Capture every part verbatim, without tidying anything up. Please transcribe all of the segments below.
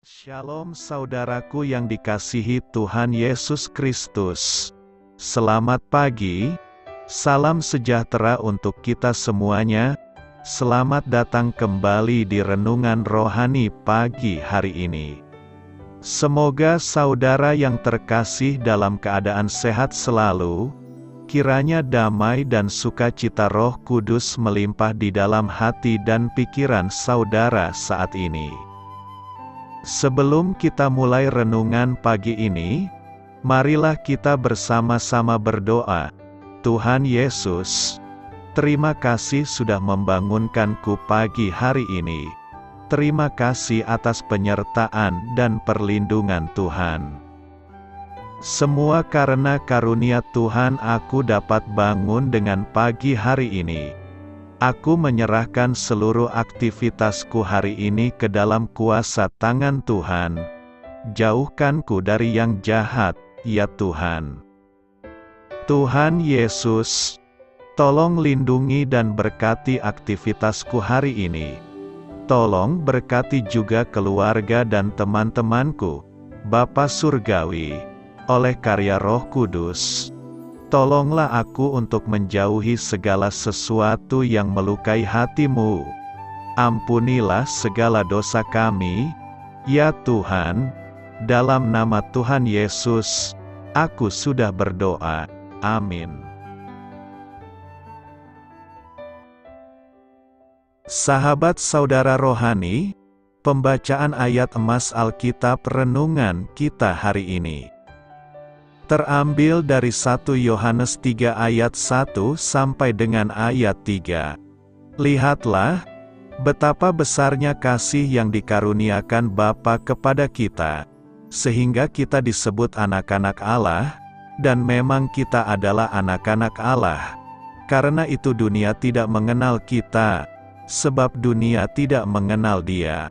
Shalom saudaraku yang dikasihi Tuhan Yesus Kristus. Selamat pagi, salam sejahtera untuk kita semuanya. Selamat datang kembali di Renungan Rohani pagi hari ini. Semoga saudara yang terkasih dalam keadaan sehat selalu. Kiranya damai dan sukacita Roh Kudus melimpah di dalam hati dan pikiran saudara saat ini. Sebelum kita mulai renungan pagi ini, marilah kita bersama-sama berdoa. Tuhan Yesus, terima kasih sudah membangunkanku pagi hari ini. Terima kasih atas penyertaan dan perlindungan Tuhan. Semua karena karunia Tuhan aku dapat bangun dengan pagi hari ini. Aku menyerahkan seluruh aktivitasku hari ini ke dalam kuasa tangan Tuhan. Jauhkanku dari yang jahat, ya Tuhan. Tuhan Yesus, tolong lindungi dan berkati aktivitasku hari ini. Tolong berkati juga keluarga dan teman-temanku, Bapa Surgawi, oleh karya Roh Kudus. Tolonglah aku untuk menjauhi segala sesuatu yang melukai hati-Mu. Ampunilah segala dosa kami, ya Tuhan. Dalam nama Tuhan Yesus, aku sudah berdoa. Amin. Sahabat saudara rohani, pembacaan ayat emas Alkitab renungan kita hari ini terambil dari satu Yohanes tiga ayat satu sampai dengan ayat tiga. Lihatlah, betapa besarnya kasih yang dikaruniakan Bapa kepada kita, sehingga kita disebut anak-anak Allah, dan memang kita adalah anak-anak Allah. Karena itu dunia tidak mengenal kita, sebab dunia tidak mengenal Dia.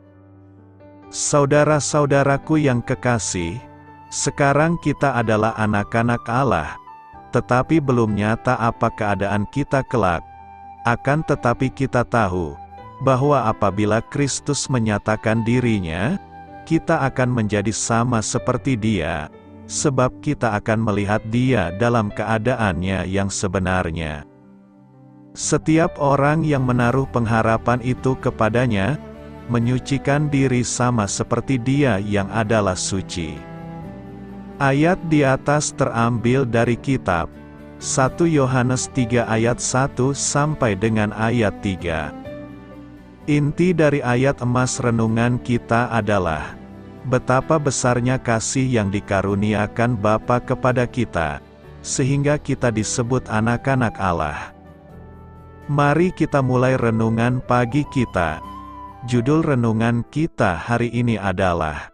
Saudara-saudaraku yang kekasih, sekarang kita adalah anak-anak Allah, tetapi belum nyata apa keadaan kita kelak. Akan tetapi kita tahu, bahwa apabila Kristus menyatakan dirinya, kita akan menjadi sama seperti Dia, sebab kita akan melihat Dia dalam keadaannya yang sebenarnya. Setiap orang yang menaruh pengharapan itu kepadanya, menyucikan diri sama seperti Dia yang adalah suci. Ayat di atas terambil dari kitab satu Yohanes tiga ayat satu sampai dengan ayat tiga. Inti dari ayat emas renungan kita adalah betapa besarnya kasih yang dikaruniakan Bapa kepada kita, sehingga kita disebut anak-anak Allah. Mari kita mulai renungan pagi kita. Judul renungan kita hari ini adalah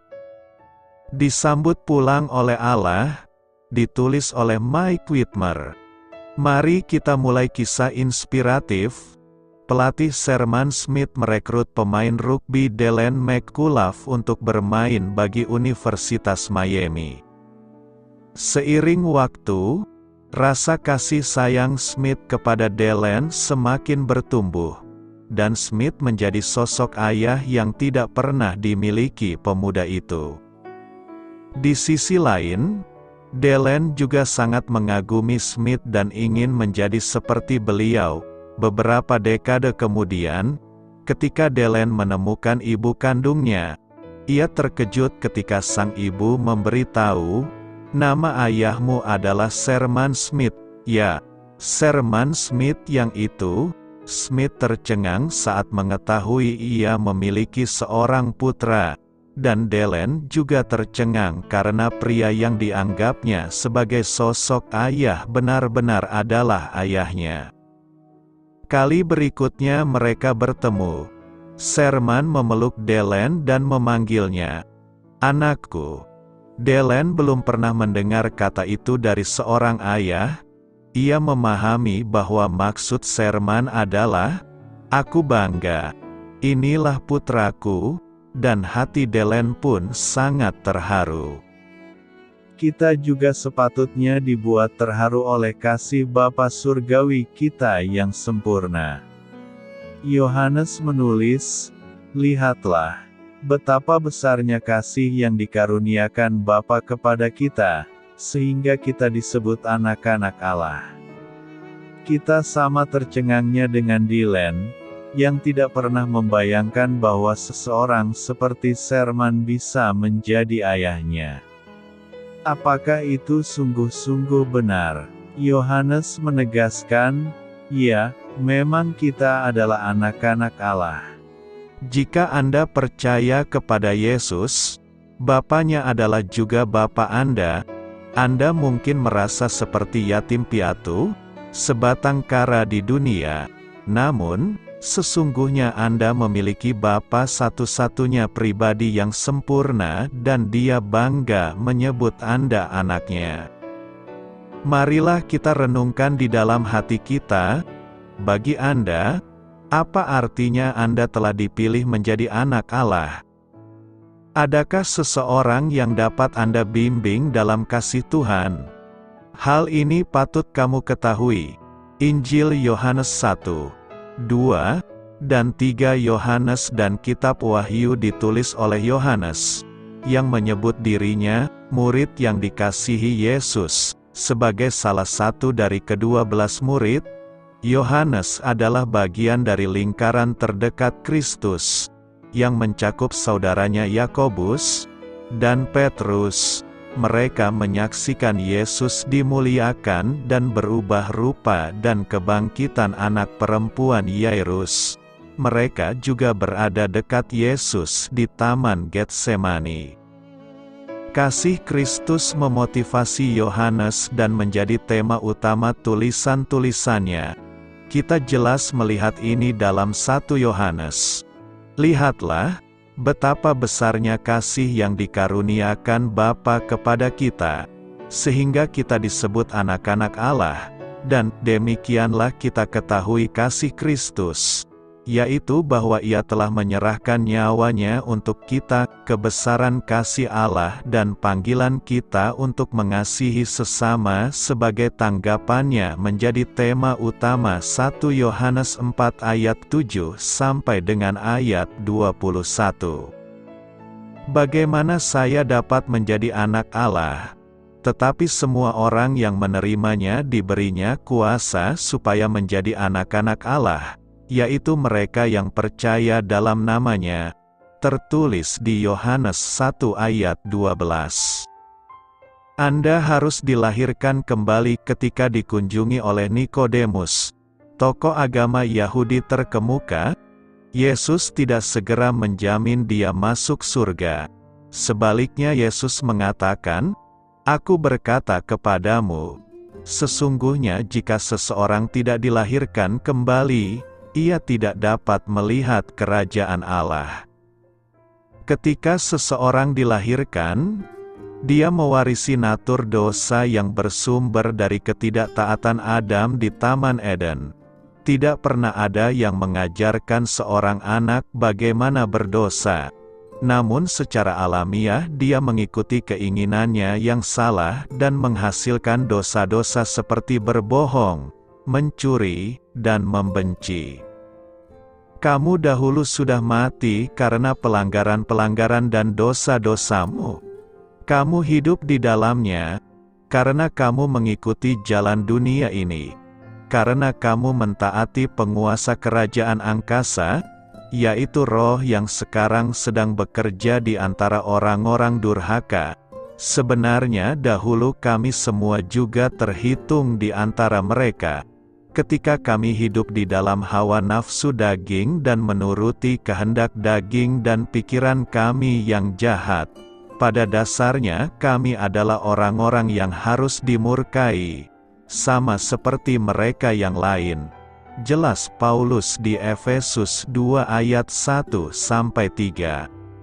Disambut Pulang oleh Allah, ditulis oleh Mike Whitmer. Mari kita mulai kisah inspiratif. Pelatih Sherman Smith merekrut pemain rugby Dellen McCullough untuk bermain bagi Universitas Miami. Seiring waktu, rasa kasih sayang Smith kepada Dellen semakin bertumbuh, dan Smith menjadi sosok ayah yang tidak pernah dimiliki pemuda itu. Di sisi lain, Dellen juga sangat mengagumi Smith dan ingin menjadi seperti beliau. Beberapa dekade kemudian, ketika Dellen menemukan ibu kandungnya, ia terkejut ketika sang ibu memberitahu, "Nama ayahmu adalah Sherman Smith." Ya, Sherman Smith yang itu. Smith tercengang saat mengetahui ia memiliki seorang putra. Dan Dellen juga tercengang karena pria yang dianggapnya sebagai sosok ayah benar-benar adalah ayahnya. Kali berikutnya mereka bertemu. Sherman memeluk Dellen dan memanggilnya, "Anakku." Dellen belum pernah mendengar kata itu dari seorang ayah. Ia memahami bahwa maksud Sherman adalah, "Aku bangga. Inilah putraku." Dan hati Dellen pun sangat terharu. Kita juga sepatutnya dibuat terharu oleh kasih Bapa Surgawi kita yang sempurna. Yohanes menulis, "Lihatlah, Betapa besarnya kasih yang dikaruniakan Bapa kepada kita, sehingga kita disebut anak-anak Allah. Kita sama tercengangnya dengan Dylan, yang tidak pernah membayangkan bahwa seseorang seperti Sherman bisa menjadi ayahnya. Apakah itu sungguh-sungguh benar? Yohanes menegaskan, ya, memang kita adalah anak-anak Allah. Jika Anda percaya kepada Yesus, Bapanya adalah juga Bapa Anda, Anda mungkin merasa seperti yatim piatu, sebatang kara di dunia. Namun, sesungguhnya Anda memiliki Bapa satu-satunya pribadi yang sempurna dan Dia bangga menyebut Anda anaknya. Marilah kita renungkan di dalam hati kita, bagi Anda, apa artinya Anda telah dipilih menjadi anak Allah? Adakah seseorang yang dapat Anda bimbing dalam kasih Tuhan? Hal ini patut kamu ketahui. Injil Yohanes satu, dua, dan tiga Yohanes dan Kitab Wahyu ditulis oleh Yohanes, yang menyebut dirinya, murid yang dikasihi Yesus, sebagai salah satu dari kedua belas murid. Yohanes adalah bagian dari lingkaran terdekat Kristus, yang mencakup saudaranya Yakobus dan Petrus. Mereka menyaksikan Yesus dimuliakan dan berubah rupa dan kebangkitan anak perempuan Yairus. Mereka juga berada dekat Yesus di Taman Getsemani. Kasih Kristus memotivasi Yohanes dan menjadi tema utama tulisan-tulisannya. Kita jelas melihat ini dalam satu Yohanes. Lihatlah, betapa besarnya kasih yang dikaruniakan Bapa kepada kita, sehingga kita disebut anak-anak Allah, dan demikianlah kita ketahui kasih Kristus, yaitu bahwa Ia telah menyerahkan nyawanya untuk kita. Kebesaran kasih Allah dan panggilan kita untuk mengasihi sesama sebagai tanggapannya menjadi tema utama satu Yohanes empat ayat tujuh sampai dengan ayat dua puluh satu. Bagaimana saya dapat menjadi anak Allah? Tetapi semua orang yang menerimanya diberinya kuasa supaya menjadi anak-anak Allah, yaitu mereka yang percaya dalam namanya, tertulis di Yohanes satu ayat dua belas. Anda harus dilahirkan kembali. Ketika dikunjungi oleh Nikodemus, tokoh agama Yahudi terkemuka, Yesus tidak segera menjamin dia masuk surga. Sebaliknya Yesus mengatakan, "Aku berkata kepadamu, sesungguhnya jika seseorang tidak dilahirkan kembali, ia tidak dapat melihat kerajaan Allah." Ketika seseorang dilahirkan, dia mewarisi natur dosa yang bersumber dari ketidaktaatan Adam di Taman Eden. Tidak pernah ada yang mengajarkan seorang anak bagaimana berdosa. Namun secara alamiah dia mengikuti keinginannya yang salah dan menghasilkan dosa-dosa seperti berbohong, mencuri, dan membenci. Kamu dahulu sudah mati karena pelanggaran-pelanggaran dan dosa-dosamu. Kamu hidup di dalamnya, karena kamu mengikuti jalan dunia ini. Karena kamu mentaati penguasa kerajaan angkasa, yaitu roh yang sekarang sedang bekerja di antara orang-orang durhaka. Sebenarnya dahulu kami semua juga terhitung di antara mereka. Ketika kami hidup di dalam hawa nafsu daging dan menuruti kehendak daging dan pikiran kami yang jahat, pada dasarnya kami adalah orang-orang yang harus dimurkai, sama seperti mereka yang lain. Jelas Paulus di Efesus dua ayat satu sampai tiga.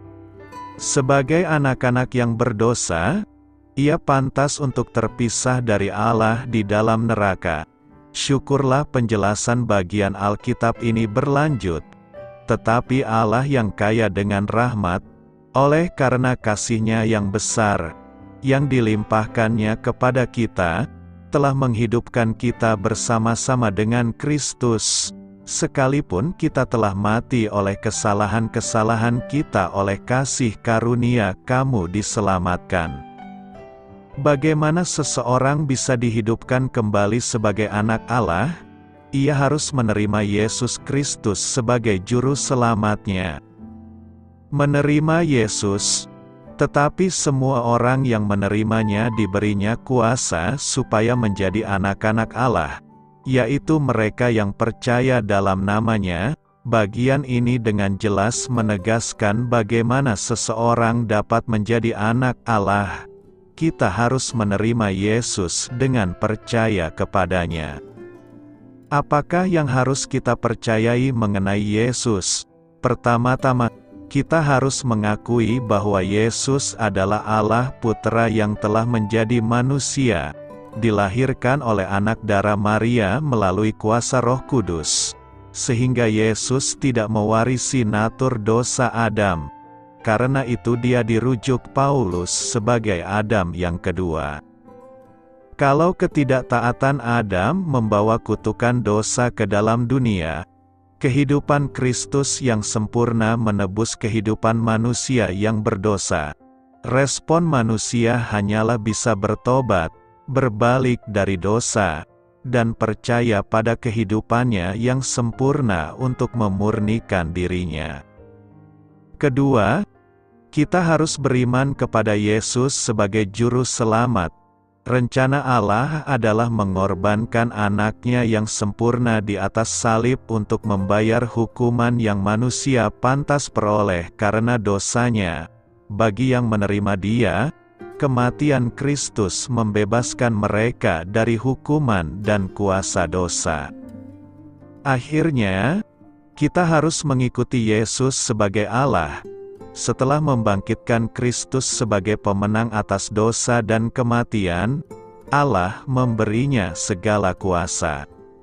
Sebagai anak-anak yang berdosa, ia pantas untuk terpisah dari Allah di dalam neraka. Syukurlah penjelasan bagian Alkitab ini berlanjut. Tetapi Allah yang kaya dengan rahmat, oleh karena kasih-Nya yang besar, yang dilimpahkannya kepada kita, telah menghidupkan kita bersama-sama dengan Kristus, Sekalipun kita telah mati oleh kesalahan-kesalahan kita, oleh kasih karunia kamu diselamatkan. Bagaimana seseorang bisa dihidupkan kembali sebagai anak Allah? Ia harus menerima Yesus Kristus sebagai juru selamatnya. Menerima Yesus, tetapi semua orang yang menerimanya diberinya kuasa supaya menjadi anak-anak Allah, yaitu mereka yang percaya dalam namanya. Bagian ini dengan jelas menegaskan bagaimana seseorang dapat menjadi anak Allah. Kita harus menerima Yesus dengan percaya kepadanya. Apakah yang harus kita percayai mengenai Yesus? Pertama-tama, kita harus mengakui bahwa Yesus adalah Allah Putra yang telah menjadi manusia, dilahirkan oleh anak darah Maria melalui kuasa Roh Kudus, sehingga Yesus tidak mewarisi natur dosa Adam. Karena itu dia dirujuk Paulus sebagai Adam yang kedua. Kalau ketidaktaatan Adam membawa kutukan dosa ke dalam dunia, kehidupan Kristus yang sempurna menebus kehidupan manusia yang berdosa. Respon manusia hanyalah bisa bertobat, berbalik dari dosa, dan percaya pada kehidupannya yang sempurna untuk memurnikan dirinya. Kedua, kita harus beriman kepada Yesus sebagai juru selamat. Rencana Allah adalah mengorbankan anaknya yang sempurna di atas salib untuk membayar hukuman yang manusia pantas peroleh karena dosanya. Bagi yang menerima Dia, kematian Kristus membebaskan mereka dari hukuman dan kuasa dosa. Akhirnya, kita harus mengikuti Yesus sebagai Allah. Setelah membangkitkan Kristus sebagai pemenang atas dosa dan kematian, Allah memberinya segala kuasa.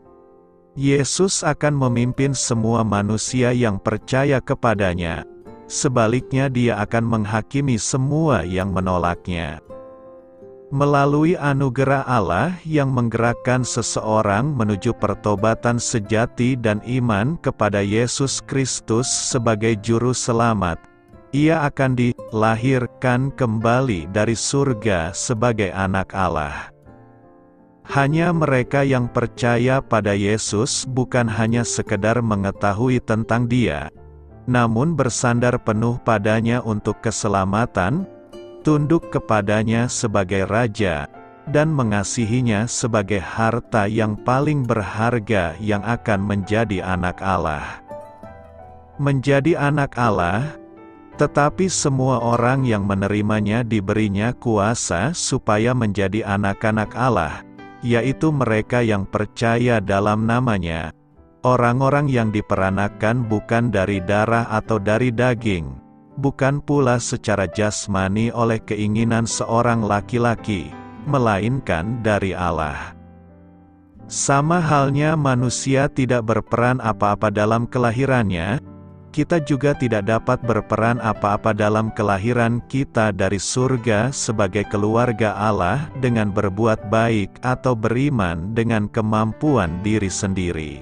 Yesus akan memimpin semua manusia yang percaya kepadanya. Sebaliknya Dia akan menghakimi semua yang menolaknya. Melalui anugerah Allah yang menggerakkan seseorang menuju pertobatan sejati dan iman kepada Yesus Kristus sebagai juru selamat, ia akan dilahirkan kembali dari surga sebagai anak Allah. Hanya mereka yang percaya pada Yesus bukan hanya sekedar mengetahui tentang Dia, namun bersandar penuh padanya untuk keselamatan, tunduk kepadanya sebagai Raja, dan mengasihinya sebagai harta yang paling berharga yang akan menjadi anak Allah. Menjadi anak Allah, tetapi semua orang yang menerimanya diberinya kuasa supaya menjadi anak-anak Allah, yaitu mereka yang percaya dalam namanya. Orang-orang yang diperanakan bukan dari darah atau dari daging, bukan pula secara jasmani oleh keinginan seorang laki-laki, melainkan dari Allah. Sama halnya manusia tidak berperan apa-apa dalam kelahirannya, kita juga tidak dapat berperan apa-apa dalam kelahiran kita dari surga sebagai keluarga Allah dengan berbuat baik atau beriman dengan kemampuan diri sendiri.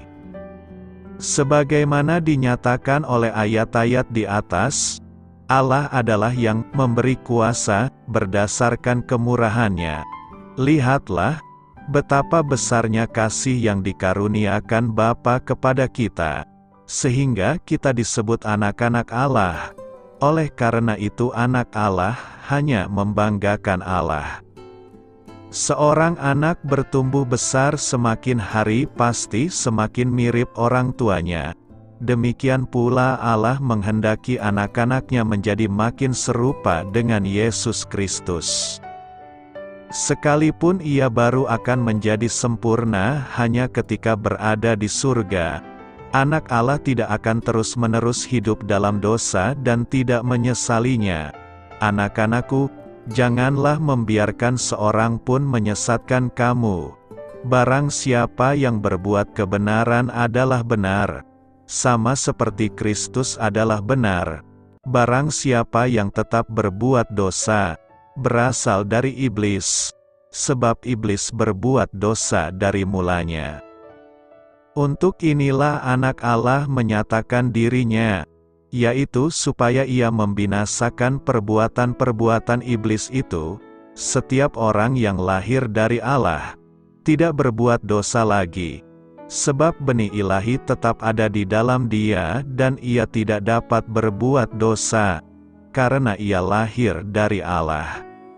Sebagaimana dinyatakan oleh ayat-ayat di atas, Allah adalah yang memberi kuasa berdasarkan kemurahan-Nya. Lihatlah, betapa besarnya kasih yang dikaruniakan Bapa kepada kita, sehingga kita disebut anak-anak Allah. Oleh karena itu anak Allah hanya membanggakan Allah. Seorang anak bertumbuh besar semakin hari pasti semakin mirip orang tuanya. Demikian pula Allah menghendaki anak-anaknya menjadi makin serupa dengan Yesus Kristus. Sekalipun ia baru akan menjadi sempurna hanya ketika berada di surga, anak Allah tidak akan terus-menerus hidup dalam dosa dan tidak menyesalinya. Anak-anakku, janganlah membiarkan seorang pun menyesatkan kamu. Barang siapa yang berbuat kebenaran adalah benar, sama seperti Kristus adalah benar. Barang siapa yang tetap berbuat dosa, berasal dari iblis, sebab iblis berbuat dosa dari mulanya. Untuk inilah anak Allah menyatakan dirinya, yaitu supaya ia membinasakan perbuatan-perbuatan iblis itu. Setiap orang yang lahir dari Allah tidak berbuat dosa lagi, sebab benih ilahi tetap ada di dalam dia dan ia tidak dapat berbuat dosa, karena ia lahir dari Allah.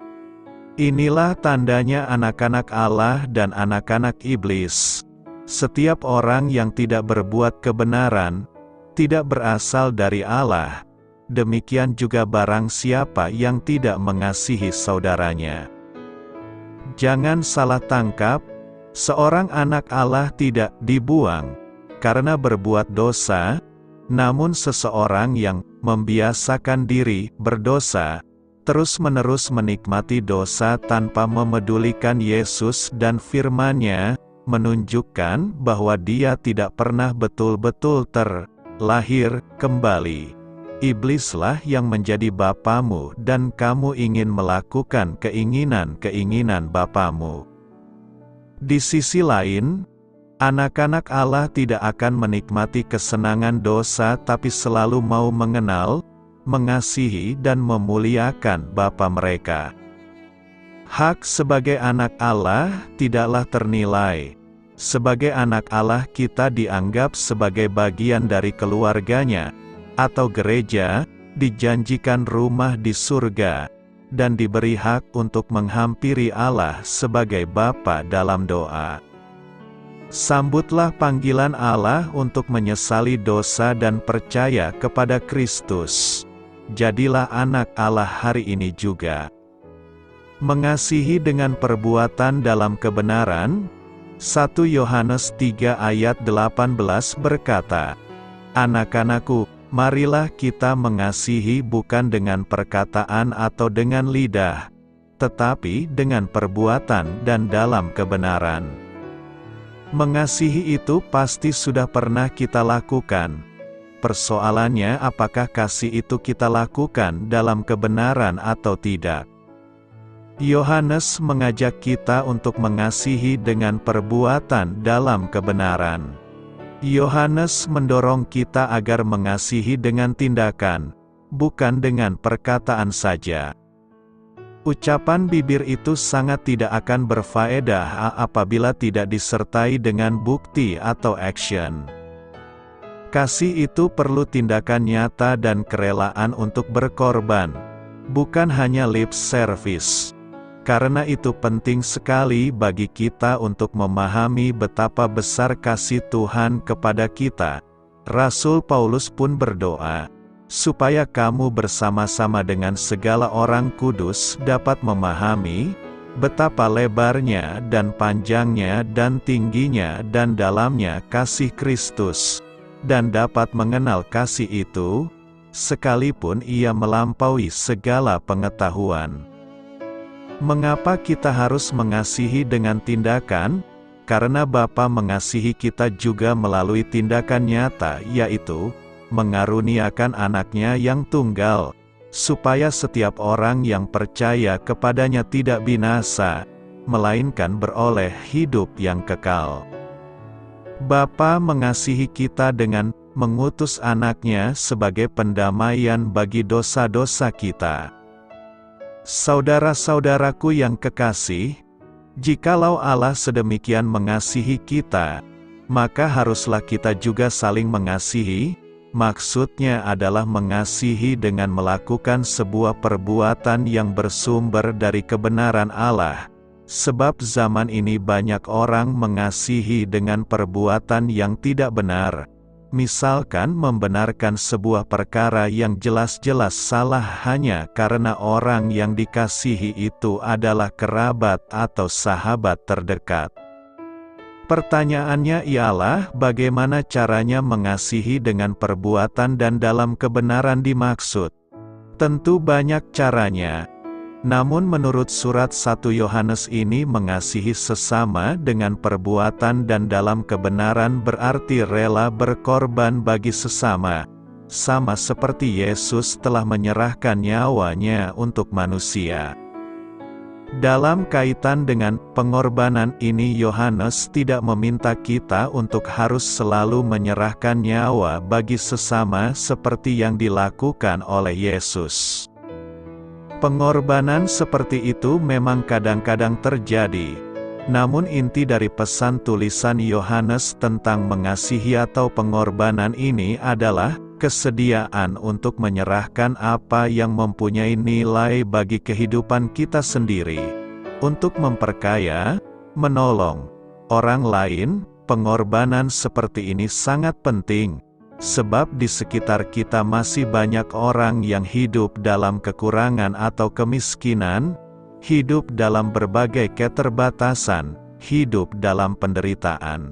Inilah tandanya anak-anak Allah dan anak-anak iblis. Setiap orang yang tidak berbuat kebenaran, tidak berasal dari Allah. Demikian juga barang siapa yang tidak mengasihi saudaranya. Jangan salah tangkap, seorang anak Allah tidak dibuang karena berbuat dosa, namun seseorang yang membiasakan diri berdosa, terus-menerus menikmati dosa tanpa memedulikan Yesus dan firman-Nya, menunjukkan bahwa dia tidak pernah betul-betul terlahir kembali. Iblislah yang menjadi bapamu dan kamu ingin melakukan keinginan-keinginan bapamu. Di sisi lain, anak-anak Allah tidak akan menikmati kesenangan dosa tapi selalu mau mengenal, mengasihi dan memuliakan Bapa mereka. Hak sebagai anak Allah tidaklah ternilai. Sebagai anak Allah kita dianggap sebagai bagian dari keluarganya, atau gereja, dijanjikan rumah di surga, dan diberi hak untuk menghampiri Allah sebagai Bapa dalam doa. Sambutlah panggilan Allah untuk menyesali dosa dan percaya kepada Kristus. Jadilah anak Allah hari ini juga. Mengasihi dengan perbuatan dalam kebenaran. satu Yohanes tiga ayat delapan belas berkata, "Anak-anakku, marilah kita mengasihi bukan dengan perkataan atau dengan lidah, tetapi dengan perbuatan dan dalam kebenaran." Mengasihi itu pasti sudah pernah kita lakukan. Persoalannya apakah kasih itu kita lakukan dalam kebenaran atau tidak. Yohanes mengajak kita untuk mengasihi dengan perbuatan dalam kebenaran. Yohanes mendorong kita agar mengasihi dengan tindakan, bukan dengan perkataan saja. Ucapan bibir itu sangat tidak akan berfaedah apabila tidak disertai dengan bukti atau action. Kasih itu perlu tindakan nyata dan kerelaan untuk berkorban, bukan hanya lip service. Karena itu penting sekali bagi kita untuk memahami betapa besar kasih Tuhan kepada kita. Rasul Paulus pun berdoa, supaya kamu bersama-sama dengan segala orang kudus dapat memahami betapa lebarnya dan panjangnya dan tingginya dan dalamnya kasih Kristus, dan dapat mengenal kasih itu, sekalipun ia melampaui segala pengetahuan. Mengapa kita harus mengasihi dengan tindakan? Karena Bapa mengasihi kita juga melalui tindakan nyata, yaitu mengaruniakan anaknya yang tunggal, supaya setiap orang yang percaya kepadanya tidak binasa, melainkan beroleh hidup yang kekal. Bapa mengasihi kita dengan mengutus anaknya sebagai pendamaian bagi dosa-dosa kita. Saudara-saudaraku yang kekasih, jikalau Allah sedemikian mengasihi kita, maka haruslah kita juga saling mengasihi. Maksudnya adalah mengasihi dengan melakukan sebuah perbuatan yang bersumber dari kebenaran Allah. Sebab zaman ini banyak orang mengasihi dengan perbuatan yang tidak benar. Misalkan membenarkan sebuah perkara yang jelas-jelas salah hanya karena orang yang dikasihi itu adalah kerabat atau sahabat terdekat. Pertanyaannya ialah bagaimana caranya mengasihi dengan perbuatan dan dalam kebenaran dimaksud. Tentu banyak caranya. Namun menurut surat satu Yohanes ini mengasihi sesama dengan perbuatan dan dalam kebenaran berarti rela berkorban bagi sesama, sama seperti Yesus telah menyerahkan nyawanya untuk manusia. Dalam kaitan dengan pengorbanan ini, Yohanes tidak meminta kita untuk harus selalu menyerahkan nyawa bagi sesama seperti yang dilakukan oleh Yesus. Pengorbanan seperti itu memang kadang-kadang terjadi, namun inti dari pesan tulisan Yohanes tentang mengasihi atau pengorbanan ini adalah kesediaan untuk menyerahkan apa yang mempunyai nilai bagi kehidupan kita sendiri, untuk memperkaya, menolong orang lain. Pengorbanan seperti ini sangat penting, sebab di sekitar kita masih banyak orang yang hidup dalam kekurangan atau kemiskinan, hidup dalam berbagai keterbatasan, hidup dalam penderitaan.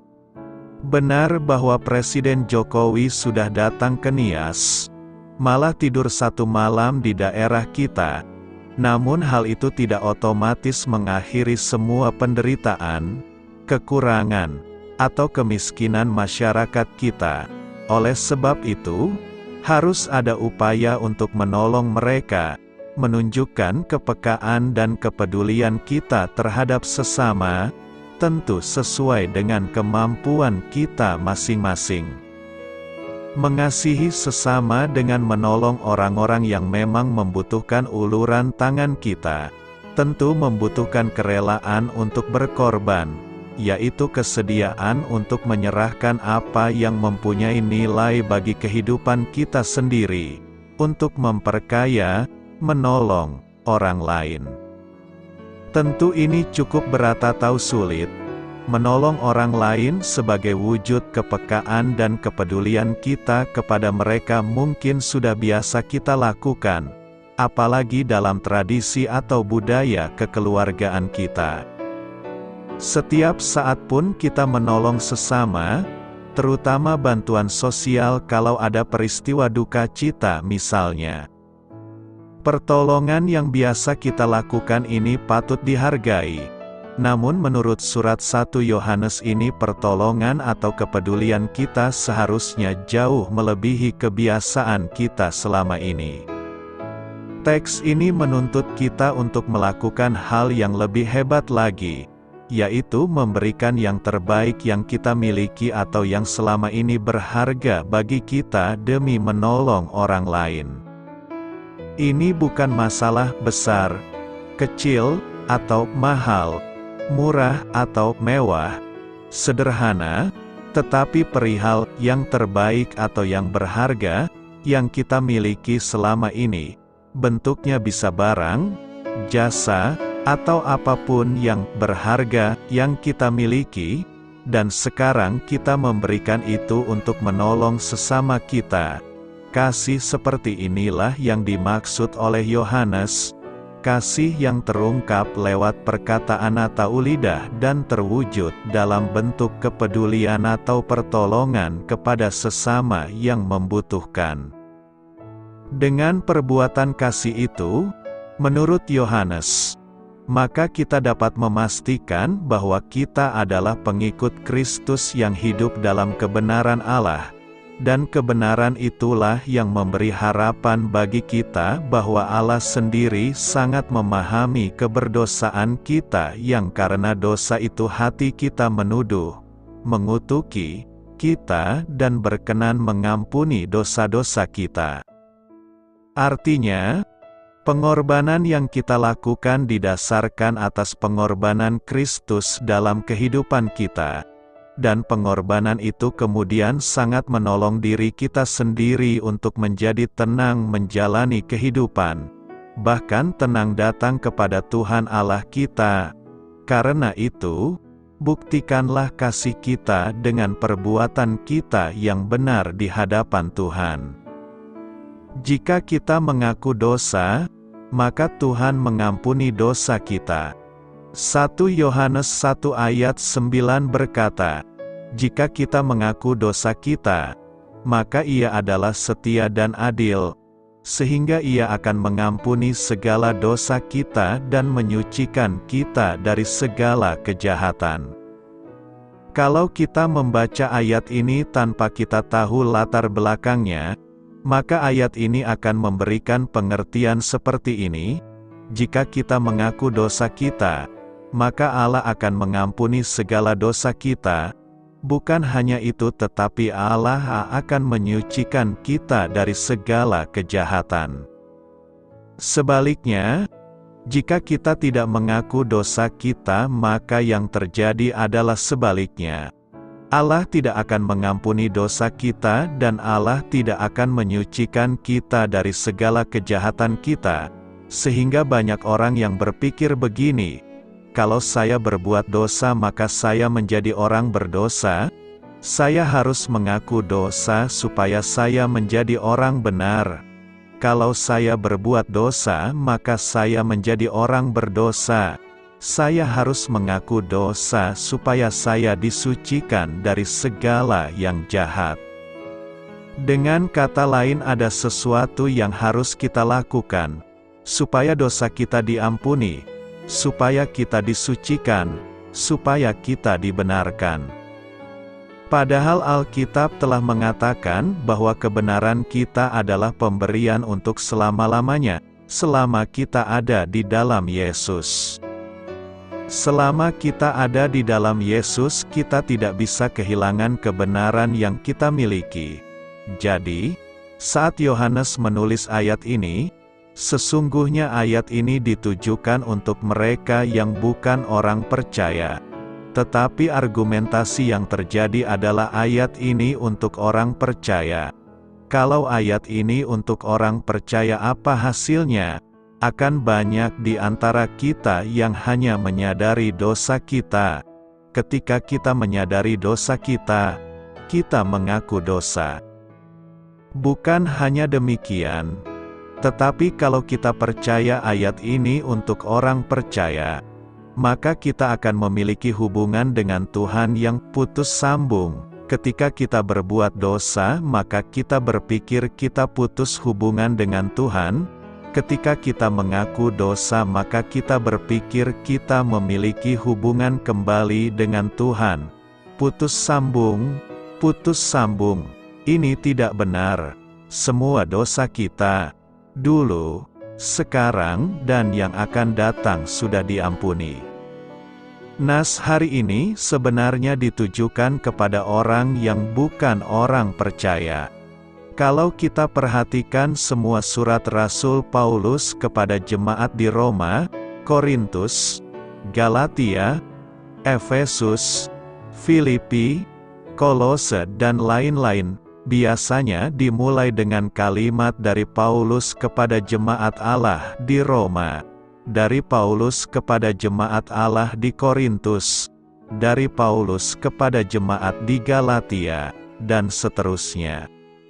Benar bahwa Presiden Jokowi sudah datang ke Nias, malah tidur satu malam di daerah kita. Namun hal itu tidak otomatis mengakhiri semua penderitaan, kekurangan, atau kemiskinan masyarakat kita. Oleh sebab itu, harus ada upaya untuk menolong mereka, menunjukkan kepekaan dan kepedulian kita terhadap sesama, tentu sesuai dengan kemampuan kita masing-masing. Mengasihi sesama dengan menolong orang-orang yang memang membutuhkan uluran tangan kita, tentu membutuhkan kerelaan untuk berkorban, yaitu kesediaan untuk menyerahkan apa yang mempunyai nilai bagi kehidupan kita sendiri, untuk memperkaya, menolong orang lain. Tentu ini cukup berat atau sulit. Menolong orang lain sebagai wujud kepekaan dan kepedulian kita kepada mereka mungkin sudah biasa kita lakukan, apalagi dalam tradisi atau budaya kekeluargaan kita. Setiap saat pun kita menolong sesama, terutama bantuan sosial kalau ada peristiwa duka cita misalnya. Pertolongan yang biasa kita lakukan ini patut dihargai. Namun menurut surat satu Yohanes ini, pertolongan atau kepedulian kita seharusnya jauh melebihi kebiasaan kita selama ini. Teks ini menuntut kita untuk melakukan hal yang lebih hebat lagi, yaitu memberikan yang terbaik yang kita miliki atau yang selama ini berharga bagi kita demi menolong orang lain. Ini bukan masalah besar, kecil, atau mahal, murah atau mewah, sederhana, tetapi perihal yang terbaik atau yang berharga, yang kita miliki selama ini. Bentuknya bisa barang, jasa, atau apapun yang berharga yang kita miliki, dan sekarang kita memberikan itu untuk menolong sesama kita. Kasih seperti inilah yang dimaksud oleh Yohanes, kasih yang terungkap lewat perkataan atau lidah dan terwujud dalam bentuk kepedulian atau pertolongan kepada sesama yang membutuhkan. Dengan perbuatan kasih itu, menurut Yohanes, maka kita dapat memastikan bahwa kita adalah pengikut Kristus yang hidup dalam kebenaran Allah. Dan kebenaran itulah yang memberi harapan bagi kita bahwa Allah sendiri sangat memahami keberdosaan kita, yang karena dosa itu hati kita menuduh, mengutuki kita dan berkenan mengampuni dosa-dosa kita. Artinya, pengorbanan yang kita lakukan didasarkan atas pengorbanan Kristus dalam kehidupan kita. Dan pengorbanan itu kemudian sangat menolong diri kita sendiri untuk menjadi tenang menjalani kehidupan. Bahkan tenang datang kepada Tuhan Allah kita. Karena itu, buktikanlah kasih kita dengan perbuatan kita yang benar di hadapan Tuhan. Jika kita mengaku dosa, maka Tuhan mengampuni dosa kita. satu Yohanes satu ayat sembilan berkata, jika kita mengaku dosa kita, maka Ia adalah setia dan adil, sehingga Ia akan mengampuni segala dosa kita dan menyucikan kita dari segala kejahatan. Kalau kita membaca ayat ini tanpa kita tahu latar belakangnya, maka ayat ini akan memberikan pengertian seperti ini, jika kita mengaku dosa kita, maka Allah akan mengampuni segala dosa kita. Bukan hanya itu, tetapi Allah akan menyucikan kita dari segala kejahatan. Sebaliknya, jika kita tidak mengaku dosa kita, maka yang terjadi adalah sebaliknya. Allah tidak akan mengampuni dosa kita dan Allah tidak akan menyucikan kita dari segala kejahatan kita. Sehingga banyak orang yang berpikir begini, kalau saya berbuat dosa maka saya menjadi orang berdosa, saya harus mengaku dosa supaya saya menjadi orang benar. Kalau saya berbuat dosa maka saya menjadi orang berdosa. Saya harus mengaku dosa supaya saya disucikan dari segala yang jahat. Dengan kata lain, ada sesuatu yang harus kita lakukan, supaya dosa kita diampuni, supaya kita disucikan, supaya kita dibenarkan. Padahal Alkitab telah mengatakan bahwa kebenaran kita adalah pemberian untuk selama-lamanya, selama kita ada di dalam Yesus. Selama kita ada di dalam Yesus, kita tidak bisa kehilangan kebenaran yang kita miliki. Jadi, saat Yohanes menulis ayat ini, sesungguhnya ayat ini ditujukan untuk mereka yang bukan orang percaya. Tetapi argumentasi yang terjadi adalah ayat ini untuk orang percaya. Kalau ayat ini untuk orang percaya, apa hasilnya? Akan banyak di antara kita yang hanya menyadari dosa kita. Ketika kita menyadari dosa kita, kita mengaku dosa. Bukan hanya demikian, tetapi kalau kita percaya ayat ini untuk orang percaya, maka kita akan memiliki hubungan dengan Tuhan yang putus sambung. Ketika kita berbuat dosa, maka kita berpikir kita putus hubungan dengan Tuhan. Ketika kita mengaku dosa, maka kita berpikir kita memiliki hubungan kembali dengan Tuhan. Putus sambung, putus sambung. Ini tidak benar. Semua dosa kita, dulu, sekarang, dan yang akan datang sudah diampuni. Nas hari ini sebenarnya ditujukan kepada orang yang bukan orang percaya. Kalau kita perhatikan semua surat Rasul Paulus kepada jemaat di Roma, Korintus, Galatia, Efesus, Filipi, Kolose dan lain-lain, biasanya dimulai dengan kalimat dari Paulus kepada jemaat Allah di Roma, dari Paulus kepada jemaat Allah di Korintus, dari Paulus kepada jemaat di Galatia, dan seterusnya.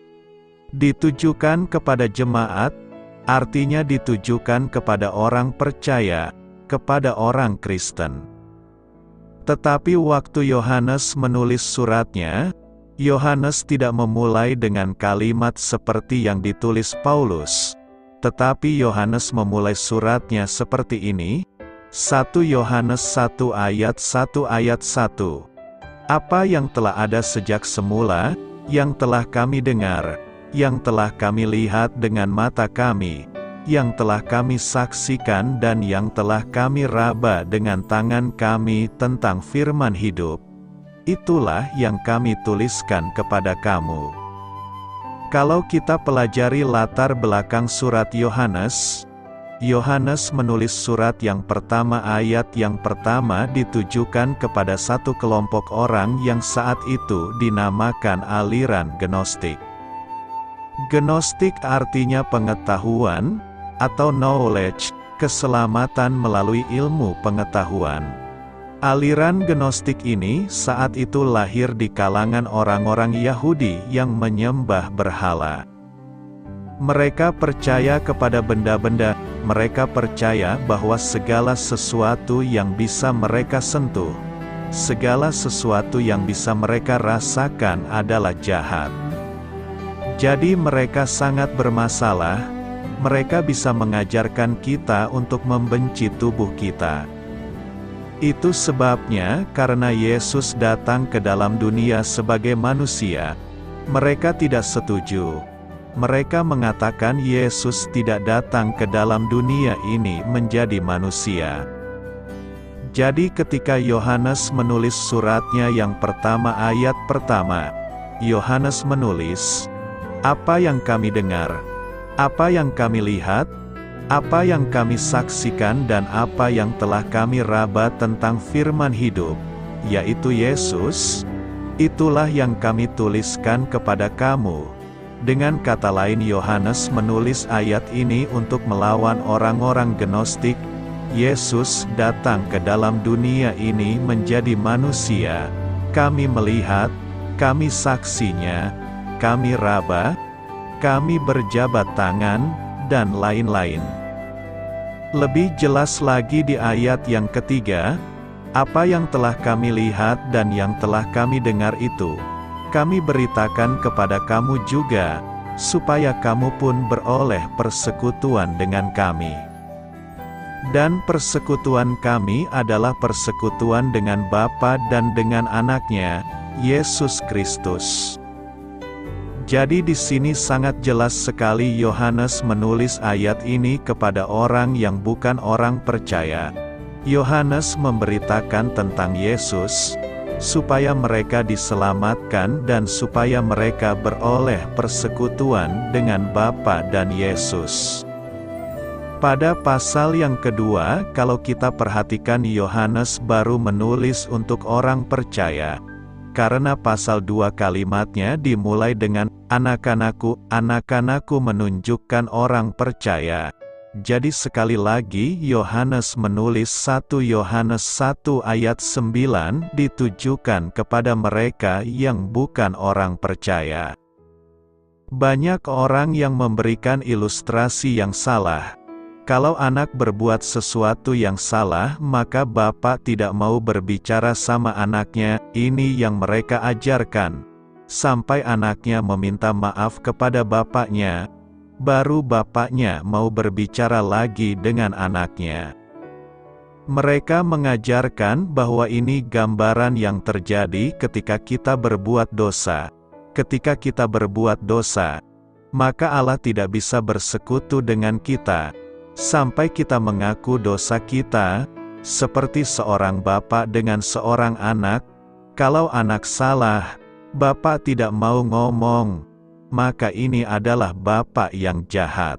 Ditujukan kepada jemaat, artinya ditujukan kepada orang percaya, kepada orang Kristen. Tetapi waktu Yohanes menulis suratnya, Yohanes tidak memulai dengan kalimat seperti yang ditulis Paulus. Tetapi Yohanes memulai suratnya seperti ini, satu Yohanes satu ayat satu ayat satu. Apa yang telah ada sejak semula, yang telah kami dengar, yang telah kami lihat dengan mata kami, yang telah kami saksikan dan yang telah kami raba dengan tangan kami tentang firman hidup. Itulah yang kami tuliskan kepada kamu. Kalau kita pelajari latar belakang surat Yohanes, Yohanes menulis surat yang pertama, ayat yang pertama ditujukan kepada satu kelompok orang yang saat itu dinamakan aliran Gnostik. Gnostik artinya pengetahuan, atau knowledge, keselamatan melalui ilmu pengetahuan. Aliran Gnostik ini saat itu lahir di kalangan orang-orang Yahudi yang menyembah berhala. Mereka percaya kepada benda-benda, mereka percaya bahwa segala sesuatu yang bisa mereka sentuh, segala sesuatu yang bisa mereka rasakan adalah jahat. Jadi mereka sangat bermasalah. Mereka bisa mengajarkan kita untuk membenci tubuh kita. Itu sebabnya karena Yesus datang ke dalam dunia sebagai manusia, mereka tidak setuju. Mereka mengatakan Yesus tidak datang ke dalam dunia ini menjadi manusia. Jadi ketika Yohanes menulis suratnya yang pertama ayat pertama, Yohanes menulis, "Apa yang kami dengar, apa yang kami lihat, apa yang kami saksikan dan apa yang telah kami raba tentang firman hidup, yaitu Yesus, itulah yang kami tuliskan kepada kamu." Dengan kata lain, Yohanes menulis ayat ini untuk melawan orang-orang Gnostik. Yesus datang ke dalam dunia ini menjadi manusia. Kami melihat, kami saksinya, kami raba, kami berjabat tangan, dan lain-lain. Lebih jelas lagi di ayat yang ketiga, apa yang telah kami lihat dan yang telah kami dengar itu, kami beritakan kepada kamu juga, supaya kamu pun beroleh persekutuan dengan kami. Dan persekutuan kami adalah persekutuan dengan Bapa dan dengan Anaknya, Yesus Kristus. Jadi di sini sangat jelas sekali Yohanes menulis ayat ini kepada orang yang bukan orang percaya. Yohanes memberitakan tentang Yesus, supaya mereka diselamatkan dan supaya mereka beroleh persekutuan dengan Bapa dan Yesus. Pada pasal yang kedua, kalau kita perhatikan, Yohanes baru menulis untuk orang percaya. Karena pasal dua kalimatnya dimulai dengan, anak-anakku, anak-anakku menunjukkan orang percaya. Jadi sekali lagi Yohanes menulis satu Yohanes satu ayat sembilan ditujukan kepada mereka yang bukan orang percaya. Banyak orang yang memberikan ilustrasi yang salah. Kalau anak berbuat sesuatu yang salah, maka bapak tidak mau berbicara sama anaknya. Ini yang mereka ajarkan. Sampai anaknya meminta maaf kepada bapaknya, baru bapaknya mau berbicara lagi dengan anaknya. Mereka mengajarkan bahwa ini gambaran yang terjadi ketika kita berbuat dosa. Ketika kita berbuat dosa, maka Allah tidak bisa bersekutu dengan kita, sampai kita mengaku dosa kita, seperti seorang bapak dengan seorang anak. Kalau anak salah, bapak tidak mau ngomong, maka ini adalah bapak yang jahat.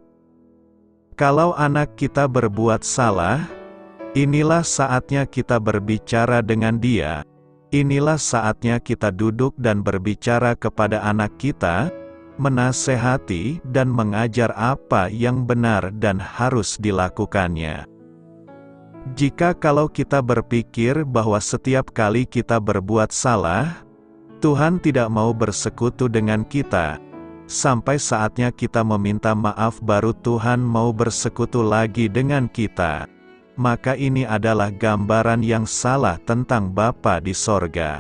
Kalau anak kita berbuat salah, inilah saatnya kita berbicara dengan dia. Inilah saatnya kita duduk dan berbicara kepada anak kita, menasehati dan mengajar apa yang benar dan harus dilakukannya. Jika kalau kita berpikir bahwa setiap kali kita berbuat salah, Tuhan tidak mau bersekutu dengan kita, sampai saatnya kita meminta maaf baru Tuhan mau bersekutu lagi dengan kita, maka ini adalah gambaran yang salah tentang Bapa di sorga.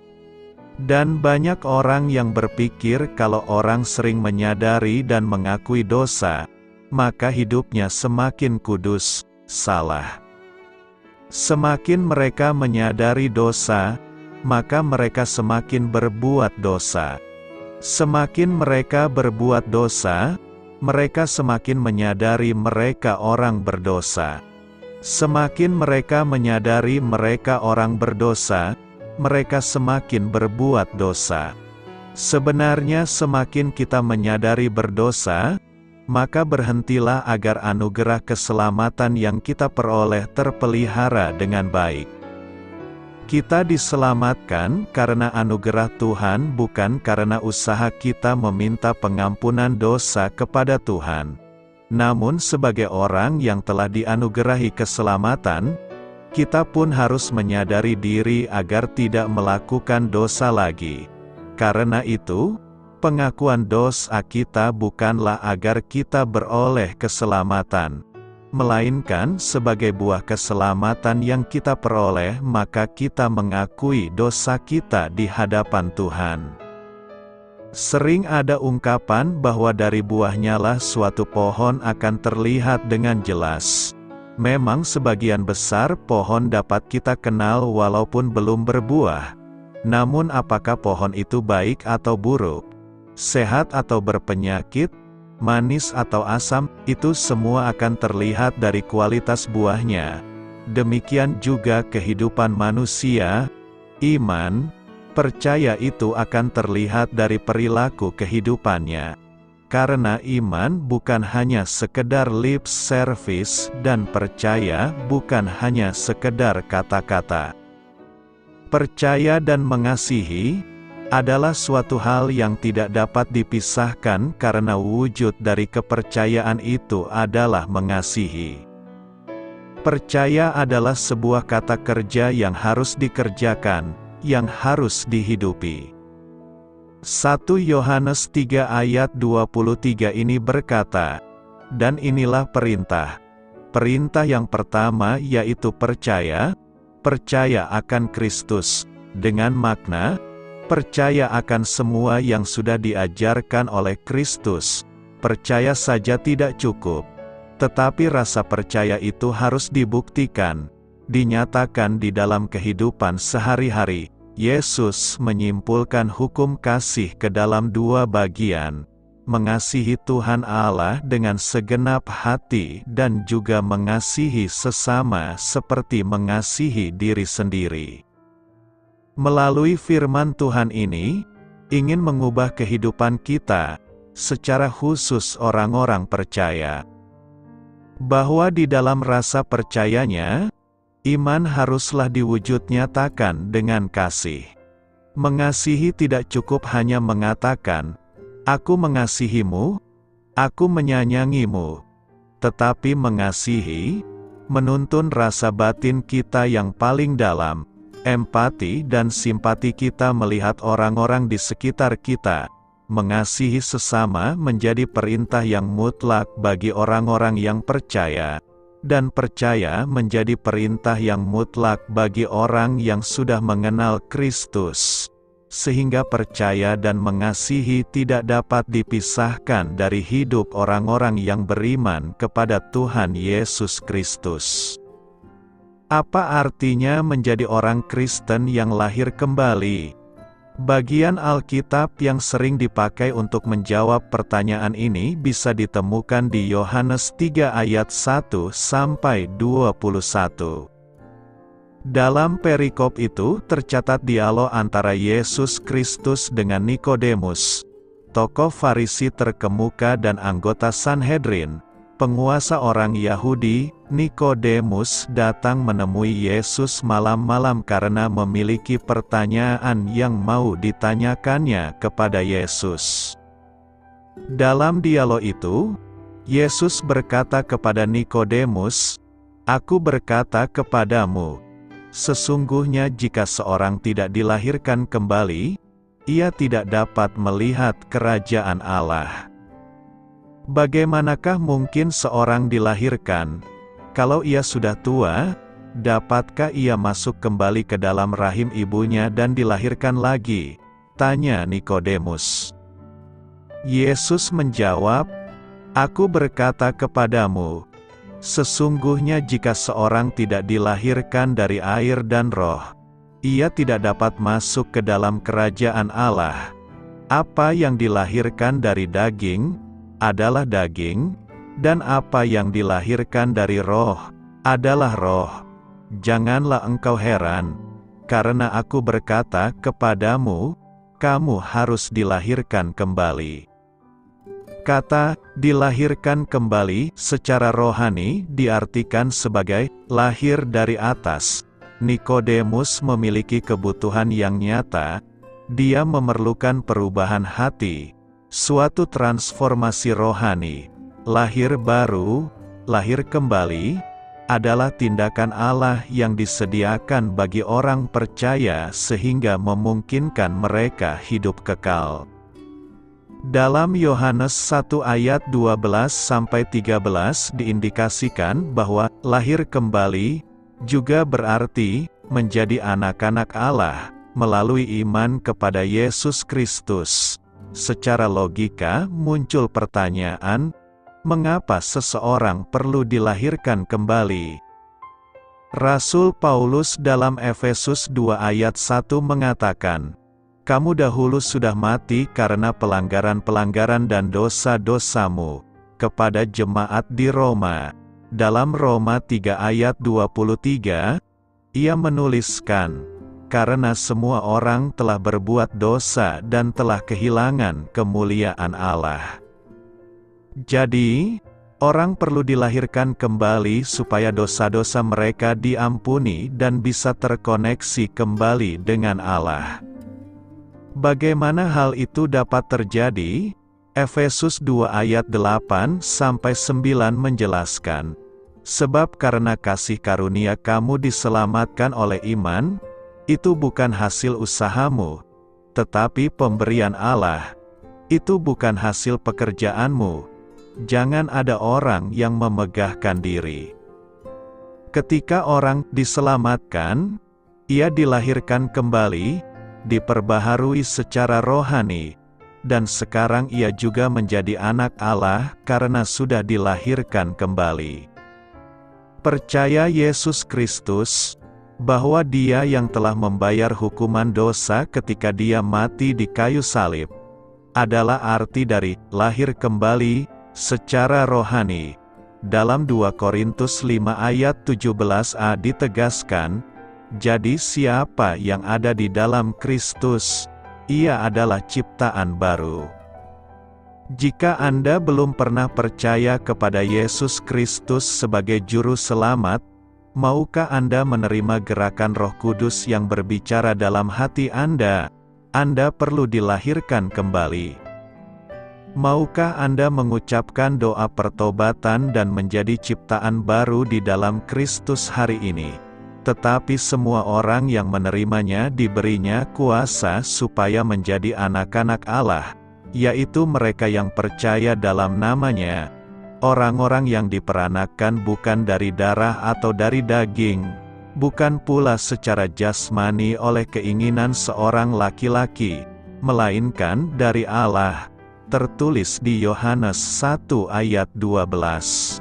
Dan banyak orang yang berpikir kalau orang sering menyadari dan mengakui dosa, maka hidupnya semakin kudus. Salah. Semakin mereka menyadari dosa, maka mereka semakin berbuat dosa. Semakin mereka berbuat dosa, mereka semakin menyadari mereka orang berdosa. Semakin mereka menyadari mereka orang berdosa, mereka semakin berbuat dosa. Sebenarnya semakin kita menyadari berdosa, maka berhentilah agar anugerah keselamatan yang kita peroleh terpelihara dengan baik. Kita diselamatkan karena anugerah Tuhan, bukan karena usaha kita meminta pengampunan dosa kepada Tuhan. Namun sebagai orang yang telah dianugerahi keselamatan, kita pun harus menyadari diri agar tidak melakukan dosa lagi. Karena itu, pengakuan dosa kita bukanlah agar kita beroleh keselamatan, melainkan sebagai buah keselamatan yang kita peroleh, maka kita mengakui dosa kita di hadapan Tuhan. Sering ada ungkapan bahwa dari buahnya lah suatu pohon akan terlihat dengan jelas. Memang sebagian besar pohon dapat kita kenal walaupun belum berbuah. Namun apakah pohon itu baik atau buruk? Sehat atau berpenyakit? manis atau asam, itu semua akan terlihat dari kualitas buahnya. Demikian juga kehidupan manusia, iman, percaya itu akan terlihat dari perilaku kehidupannya. Karena iman bukan hanya sekedar lip service dan percaya bukan hanya sekedar kata-kata. Percaya dan mengasihi adalah suatu hal yang tidak dapat dipisahkan karena wujud dari kepercayaan itu adalah mengasihi. Percaya adalah sebuah kata kerja yang harus dikerjakan, yang harus dihidupi. satu Yohanes tiga ayat dua puluh tiga ini berkata, "Dan inilah perintah. Perintah yang pertama yaitu percaya, percaya akan Kristus, dengan makna, percaya akan semua yang sudah diajarkan oleh Kristus. Percaya saja tidak cukup, tetapi rasa percaya itu harus dibuktikan, dinyatakan di dalam kehidupan sehari-hari." Yesus menyimpulkan hukum kasih ke dalam dua bagian, mengasihi Tuhan Allah dengan segenap hati dan juga mengasihi sesama seperti mengasihi diri sendiri. Melalui firman Tuhan ini, ingin mengubah kehidupan kita, secara khusus orang-orang percaya. Bahwa di dalam rasa percayanya, iman haruslah diwujud nyatakan dengan kasih. Mengasihi tidak cukup hanya mengatakan, "Aku mengasihimu, aku menyayangimu." Tetapi mengasihi, menuntun rasa batin kita yang paling dalam, empati dan simpati kita melihat orang-orang di sekitar kita. Mengasihi sesama menjadi perintah yang mutlak bagi orang-orang yang percaya. Dan percaya menjadi perintah yang mutlak bagi orang yang sudah mengenal Kristus. Sehingga percaya dan mengasihi tidak dapat dipisahkan dari hidup orang-orang yang beriman kepada Tuhan Yesus Kristus. Apa artinya menjadi orang Kristen yang lahir kembali? Bagian Alkitab yang sering dipakai untuk menjawab pertanyaan ini bisa ditemukan di Yohanes tiga ayat satu sampai dua puluh satu. Dalam perikop itu tercatat dialog antara Yesus Kristus dengan Nikodemus, tokoh Farisi terkemuka dan anggota Sanhedrin, penguasa orang Yahudi. Nikodemus datang menemui Yesus malam-malam karena memiliki pertanyaan yang mau ditanyakannya kepada Yesus. Dalam dialog itu, Yesus berkata kepada Nikodemus, "Aku berkata kepadamu, sesungguhnya jika seorang tidak dilahirkan kembali, ia tidak dapat melihat kerajaan Allah." Bagaimanakah mungkin seorang dilahirkan? Kalau ia sudah tua, dapatkah ia masuk kembali ke dalam rahim ibunya dan dilahirkan lagi? Tanya Nikodemus. Yesus menjawab, "Aku berkata kepadamu, sesungguhnya jika seorang tidak dilahirkan dari air dan roh, ia tidak dapat masuk ke dalam kerajaan Allah. Apa yang dilahirkan dari daging, adalah daging, dan apa yang dilahirkan dari roh, adalah roh. Janganlah engkau heran, karena aku berkata kepadamu, kamu harus dilahirkan kembali." Kata "dilahirkan kembali" secara rohani diartikan sebagai lahir dari atas. Nikodemus memiliki kebutuhan yang nyata, dia memerlukan perubahan hati, suatu transformasi rohani. Lahir baru, lahir kembali, adalah tindakan Allah yang disediakan bagi orang percaya sehingga memungkinkan mereka hidup kekal. Dalam Yohanes satu ayat dua belas sampai tiga belas diindikasikan bahwa lahir kembali juga berarti menjadi anak-anak Allah melalui iman kepada Yesus Kristus. Secara logika muncul pertanyaan, mengapa seseorang perlu dilahirkan kembali? Rasul Paulus dalam Efesus dua ayat satu mengatakan, Kamu dahulu sudah mati karena pelanggaran-pelanggaran dan dosa-dosamu. Kepada jemaat di Roma. Dalam Roma tiga ayat dua puluh tiga, ia menuliskan, karena semua orang telah berbuat dosa dan telah kehilangan kemuliaan Allah. Jadi, orang perlu dilahirkan kembali supaya dosa-dosa mereka diampuni dan bisa terkoneksi kembali dengan Allah. Bagaimana hal itu dapat terjadi? Efesus dua ayat delapan sampai sembilan menjelaskan, sebab karena kasih karunia kamu diselamatkan oleh iman, itu bukan hasil usahamu, tetapi pemberian Allah. Itu bukan hasil pekerjaanmu. Jangan ada orang yang memegahkan diri. Ketika orang diselamatkan, ia dilahirkan kembali, diperbaharui secara rohani, dan sekarang ia juga menjadi anak Allah karena sudah dilahirkan kembali. Percaya Yesus Kristus, bahwa Dia yang telah membayar hukuman dosa ketika Dia mati di kayu salib, adalah arti dari lahir kembali secara rohani. Dalam dua Korintus lima ayat tujuh belas a ditegaskan, jadi siapa yang ada di dalam Kristus, ia adalah ciptaan baru. Jika Anda belum pernah percaya kepada Yesus Kristus sebagai juru selamat, maukah Anda menerima gerakan Roh Kudus yang berbicara dalam hati Anda? Anda perlu dilahirkan kembali. Maukah Anda mengucapkan doa pertobatan dan menjadi ciptaan baru di dalam Kristus hari ini? Tetapi semua orang yang menerimanya diberinya kuasa supaya menjadi anak-anak Allah, yaitu mereka yang percaya dalam namanya. Orang-orang yang diperanakan bukan dari darah atau dari daging, bukan pula secara jasmani oleh keinginan seorang laki-laki, melainkan dari Allah. Tertulis di Yohanes satu ayat dua belas.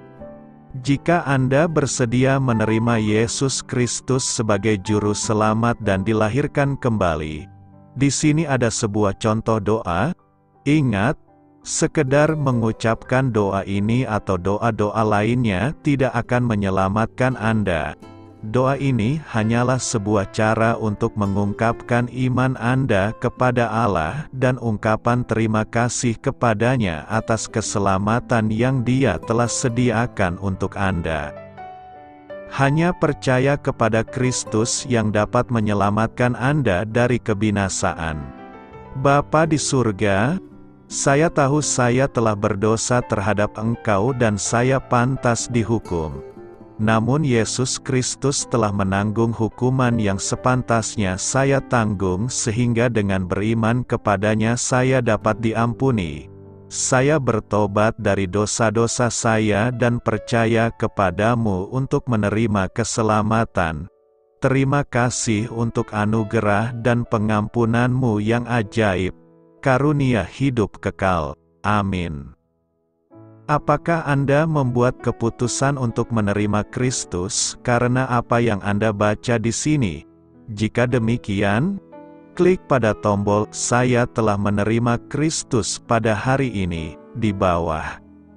Jika Anda bersedia menerima Yesus Kristus sebagai juru selamat dan dilahirkan kembali, di sini ada sebuah contoh doa. Ingat, sekedar mengucapkan doa ini atau doa-doa lainnya tidak akan menyelamatkan Anda. Doa ini hanyalah sebuah cara untuk mengungkapkan iman Anda kepada Allah dan ungkapan terima kasih kepadanya atas keselamatan yang Dia telah sediakan untuk Anda. Hanya percaya kepada Kristus yang dapat menyelamatkan Anda dari kebinasaan. Bapa di surga, saya tahu saya telah berdosa terhadap Engkau dan saya pantas dihukum. Namun Yesus Kristus telah menanggung hukuman yang sepantasnya saya tanggung sehingga dengan beriman kepadanya saya dapat diampuni. Saya bertobat dari dosa-dosa saya dan percaya kepadamu untuk menerima keselamatan. Terima kasih untuk anugerah dan pengampunanmu yang ajaib. Karunia hidup kekal. Amin. Apakah Anda membuat keputusan untuk menerima Kristus karena apa yang Anda baca di sini? Jika demikian, klik pada tombol "Saya telah menerima Kristus pada hari ini" di bawah.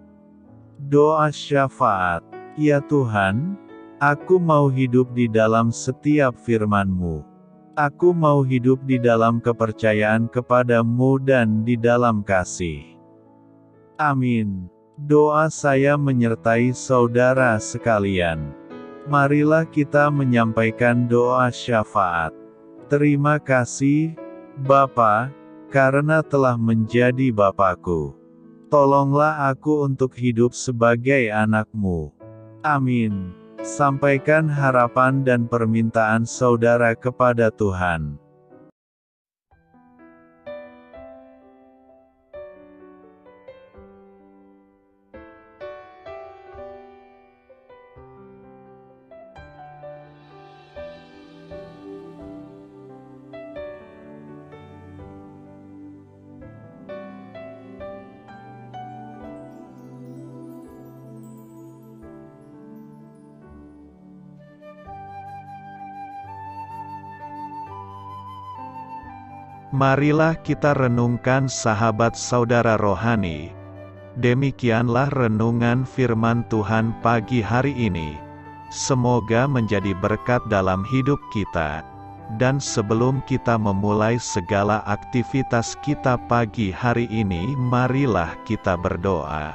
Doa syafaat. Ya Tuhan, aku mau hidup di dalam setiap firman-Mu. Aku mau hidup di dalam kepercayaan kepada-Mu dan di dalam kasih. Amin. Doa saya menyertai saudara sekalian. Marilah kita menyampaikan doa syafaat. Terima kasih, Bapa, karena telah menjadi Bapakku. Tolonglah aku untuk hidup sebagai anak-Mu. Amin. Sampaikan harapan dan permintaan saudara kepada Tuhan. Marilah kita renungkan sahabat saudara rohani. Demikianlah renungan firman Tuhan pagi hari ini. Semoga menjadi berkat dalam hidup kita. Dan sebelum kita memulai segala aktivitas kita pagi hari ini, marilah kita berdoa.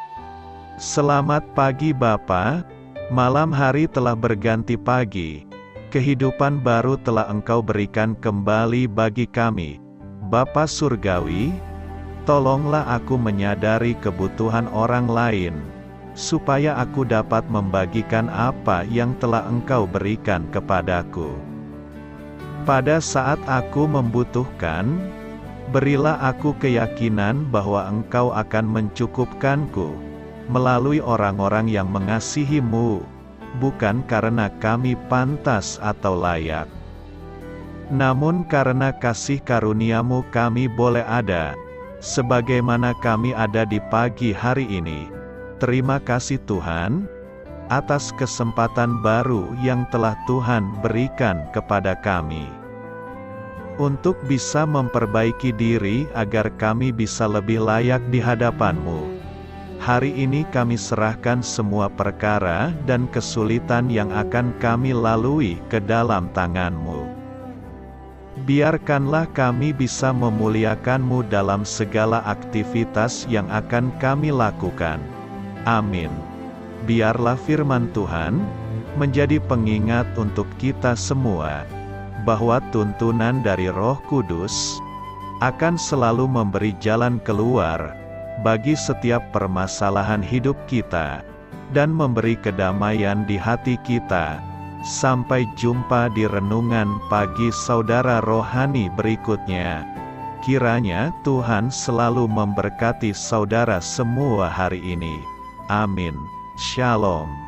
Selamat pagi Bapa, malam hari telah berganti pagi. Kehidupan baru telah Engkau berikan kembali bagi kami. Bapa Surgawi, tolonglah aku menyadari kebutuhan orang lain, supaya aku dapat membagikan apa yang telah Engkau berikan kepadaku. Pada saat aku membutuhkan, berilah aku keyakinan bahwa Engkau akan mencukupkanku, melalui orang-orang yang mengasihi-Mu, bukan karena kami pantas atau layak, namun karena kasih karunia-Mu kami boleh ada, sebagaimana kami ada di pagi hari ini. Terima kasih Tuhan, atas kesempatan baru yang telah Tuhan berikan kepada kami, untuk bisa memperbaiki diri agar kami bisa lebih layak di hadapan-Mu. Hari ini kami serahkan semua perkara dan kesulitan yang akan kami lalui ke dalam tangan-Mu. Biarkanlah kami bisa memuliakan-Mu dalam segala aktivitas yang akan kami lakukan. Amin. Biarlah firman Tuhan menjadi pengingat untuk kita semua, bahwa tuntunan dari Roh Kudus akan selalu memberi jalan keluar bagi setiap permasalahan hidup kita, dan memberi kedamaian di hati kita. Sampai jumpa di renungan pagi saudara rohani berikutnya. Kiranya Tuhan selalu memberkati saudara semua hari ini. Amin. Shalom.